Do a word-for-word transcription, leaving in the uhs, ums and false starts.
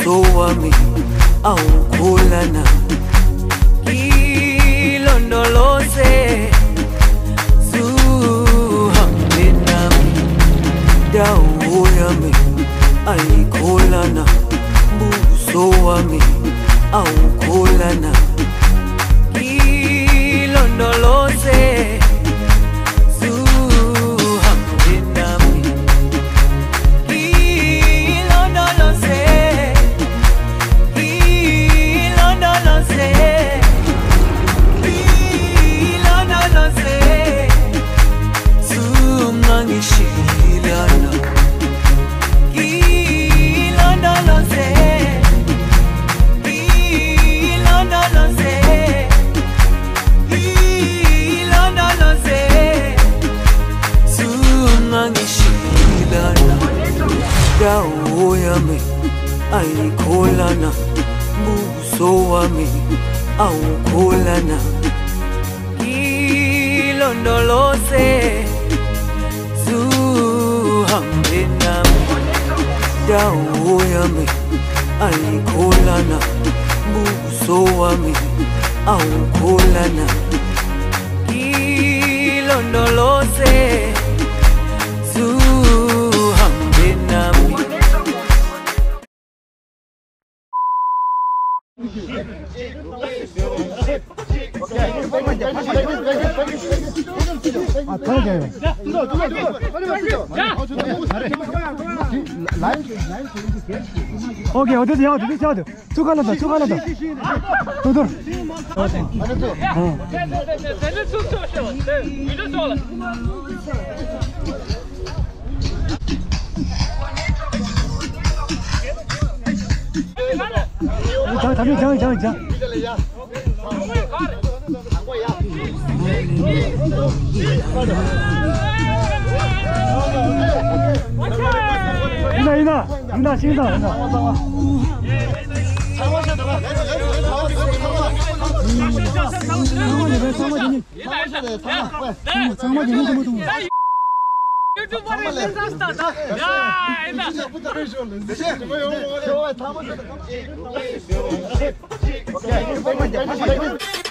buso wami awukholana ilondoloze zuhambe nami dawo yami ayikholana buso wami awukholana ilondoloze dawo yami ayikholana buso wami awukholana ilondoloze zuhambe nami dawo yami ayikholana buso wami awukholana ilondoloze zuhambe nami. 오케이 어디서 야 어디서 야 쭉 갈라다 쭉 갈라다 도돌 자 담이 자 자 자 이나 이나 이나 신다 이나 Okay.